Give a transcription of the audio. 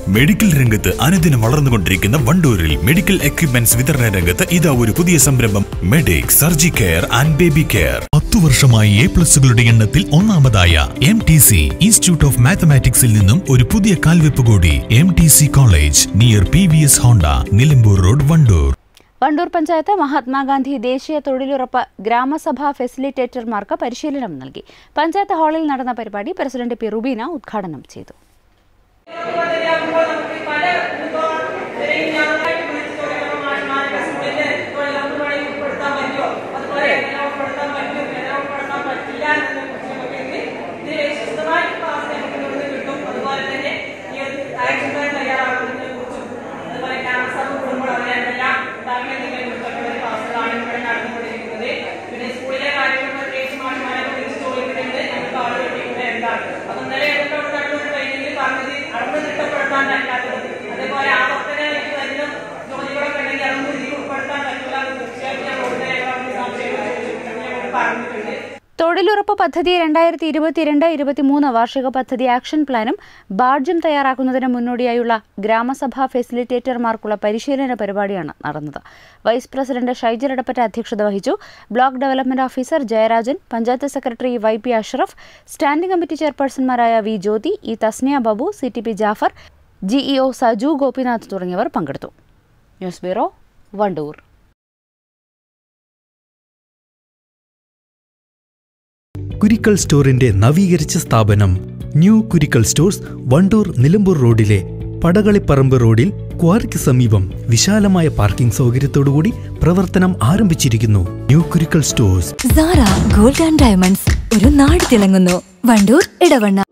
Medical രംഗത്ത് അനുദിനം വളർന്നുകൊണ്ടിരിക്കുന്ന വണ്ടൂരിൽ മെഡിക്കൽ എക്യുപ്മെന്റ്സ് വിതരണ രംഗത്ത് ഇതാ ഒരു പുതിയ സംരംഭം medic surgi care and baby care. 10 വർഷമായി A+കളുടെ എണ്ണത്തിൽ ഒന്നാമതായ MTC ഇൻസ്റ്റിറ്റ്യൂട്ട് ഓഫ് മാത്തമാറ്റിക്സിൽ നിന്നും ഒരു പുതിയ കാൽവെപ്പ് കൂടി. MTC college near PVS Honda, Nilambur road, Wandoor. Wandoor panchayat Mahatma Gandhi ദേശീയ തൊഴിലുറപ്പ് ഗ്രാമസഭാ ഫെസിലിറ്റേറ്റർമാർക്ക് പരിശീലനം നൽകി. പഞ്ചായത്ത് ഹാളിൽ നടന്ന പരിപാടി പ്രസിഡന്റ് പി റുബീന ഉദ്ഘാടനം ചെയ്തു. തൊഴിലുറപ്പ് പദ്ധതി 2022-23 വാർഷിക പദ്ധതി ആക്ഷൻ പ്ലാനും ബാഡ്ജും തയ്യാറാക്കുന്നതിന് മുന്നോടിയായുള്ള ഗ്രാമസഭാ ഫെസിലിറ്റേറ്റർമാർക്കുള്ള പരിശീലന പരിപാടിയാണ് നടന്നത്. വൈസ് പ്രസിഡന്റ് ഷൈജൽ എടപ്പറ്റ അധ്യക്ഷത വഹിച്ചു. Block development officer Jayarajan, panchayat secretary YP Ashraf, standing committee ചെയർപേഴ്സൺമാരായ V Jyothi, E Thasniya Babu, CTP Jafar, GEO Saju Gopinath തുടങ്ങിയവർ പങ്കെടുത്തു. News bureau, Wandoor. കുരിക്കൽ സ്റ്റോറിന്റെ നവീകരിച്ച സ്ഥാപനം ന്യൂ കുരിക്കൽ സ്റ്റോഴ്സ്, വണ്ടൂർ നിലമ്പൂർ റോഡിലെ പടകളിപ്പറമ്പ് റോഡിൽ ക്വാറിക്ക് സമീപം വിശാലമായ പാർക്കിംഗ് സൗകര്യത്തോടുകൂടി പ്രവർത്തനം ആരംഭിച്ചിരിക്കുന്നു. New Kurikkal stores. Sara gold and diamonds, ഒരു നാട് തിളങ്ങുന്നു. വണ്ടൂർ, ഇടവണ്ണ.